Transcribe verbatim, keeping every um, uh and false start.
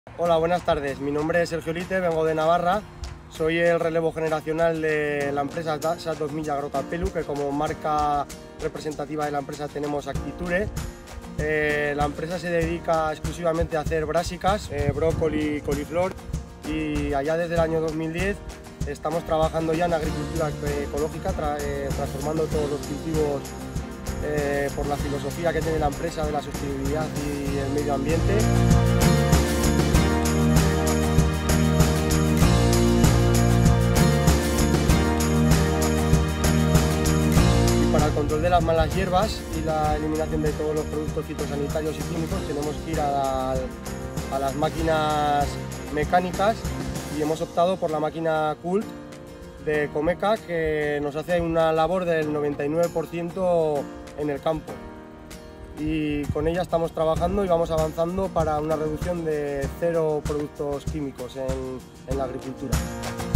Hola, buenas tardes. Mi nombre es Sergio Lite, vengo de Navarra. Soy el relevo generacional de la empresa SAT dos mil Agrocapelu, que como marca representativa de la empresa tenemos Actiture. Eh, la empresa se dedica exclusivamente a hacer brásicas, eh, brócoli y coliflor, y allá desde el año dos mil diez estamos trabajando ya en agricultura ecológica, tra eh, transformando todos los cultivos eh, por la filosofía que tiene la empresa de la sostenibilidad y el medio ambiente. Para el control de las malas hierbas y la eliminación de todos los productos fitosanitarios y químicos tenemos que ir a, a las máquinas mecánicas, y hemos optado por la máquina Cult de Comeca, que nos hace una labor del noventa y nueve por ciento en el campo, y con ella estamos trabajando y vamos avanzando para una reducción de cero productos químicos en, en la agricultura.